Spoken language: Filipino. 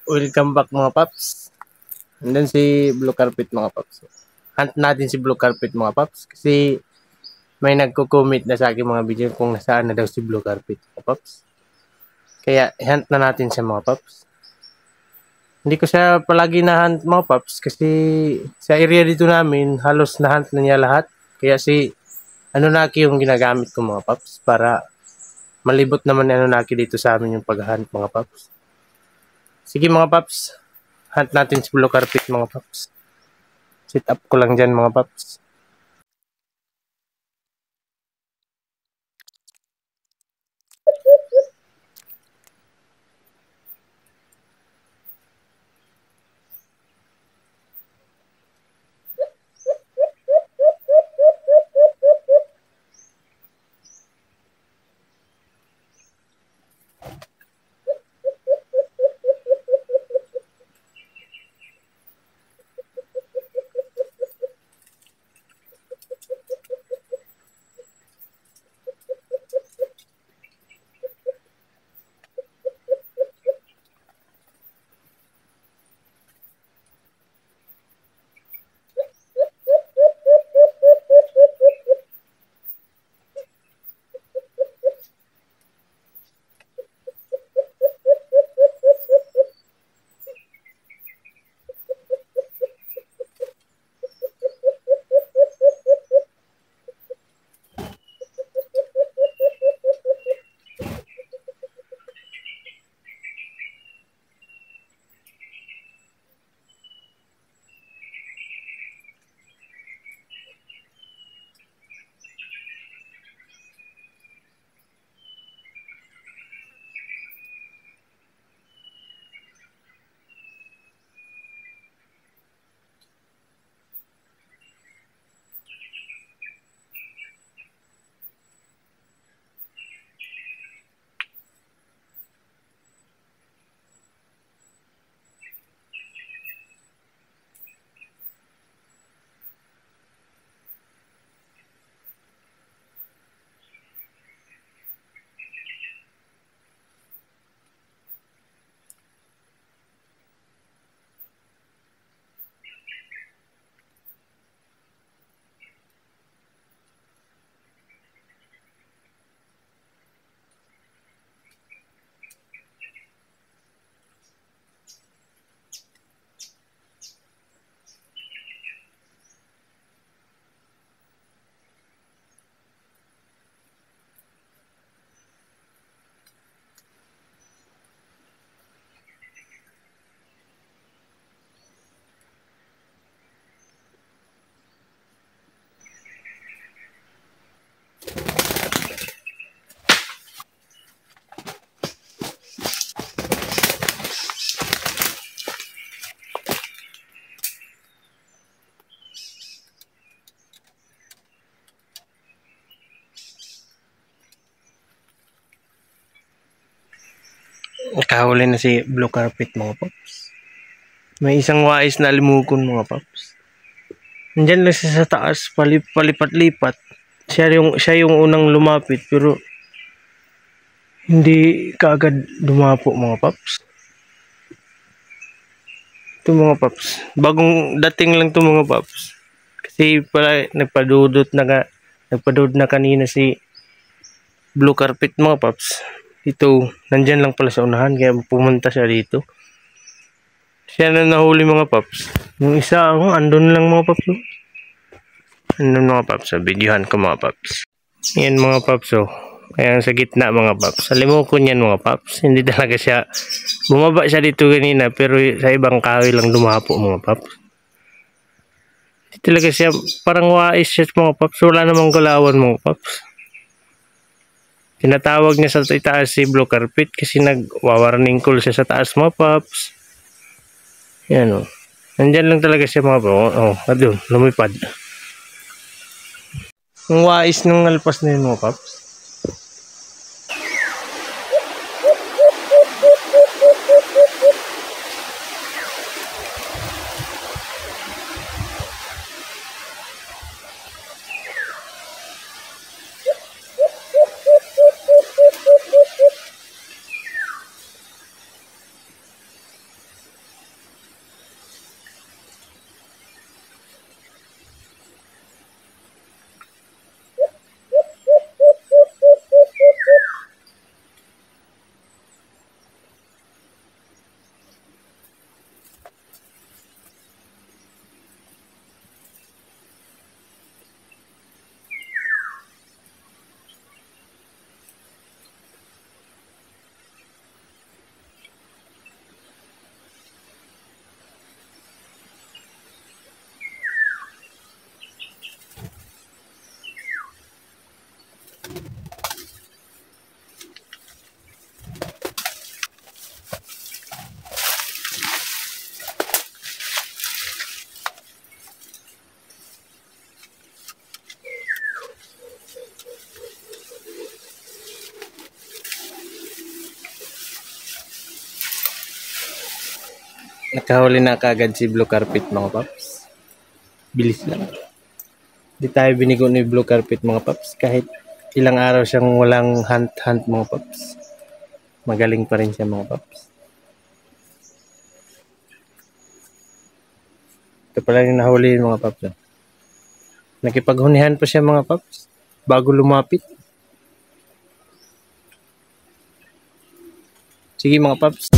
welcome back mga paps. And then si Blue Carpet mga paps. Hunt natin si Blue Carpet mga paps kasi may nagko-comment na sa akin mga video kung nasaan na daw si Blue Carpet mga paps. Kaya hunt na natin siya mga paps. Hindi ko siya palagi na-hunt mga paps kasi sa area dito namin halos na-hunt na niya lahat. Kaya si Anunnaki yung ginagamit ko mga paps para malibot naman ni Anunnaki dito sa amin yung pag-hunt mga paps. Sige mga paps, hunt natin si Blue Carpet mga paps. Sit up ko lang dyan mga paps. Nakahuli na si Blue Carpet mga paps. May isang wais na limukon mga paps. Nandyan lang siya sa taas, palipat-lipat. Siya yung unang lumapit pero hindi kaagad dumapo mga paps. Ito mga paps, bagong dating lang ito mga paps. Kasi pala nagpadudot na kanina si Blue Carpet mga paps. Ito, nandyan lang pala sa unahan kaya pumunta siya dito. Siya na nahuli mga paps. Yung isa, andun lang mga paps. Andun mga paps. Videohan ko mga paps. Yan mga paps. Kaya sa gitna mga paps. Sa limukon yan mga paps. Hindi talaga siya. Bumaba siya dito kanina pero sa ibang kahoy lang dumapo mga paps. Hindi talaga siya. Parang wais siya mga paps. Wala namang galawan mga paps. Tinatawag niya sa itaas si Blue Carpet kasi nag-warning call siya sa taas mga paps. Yan nandyan lang talaga siya mga paps. Adun, lumipad. Ang wais ng alpas na yun mga paps. Nakahuli na kagad si Blue Carpet mga paps. Bilis lang. Di tayo binigo ni Blue Carpet mga paps. Kahit ilang araw siyang walang hunt mga paps. Magaling pa rin siya mga paps. Ito pala yung nahuli mga paps. Nakipaghunihan pa siya mga paps. Bago lumapit. Sige mga paps.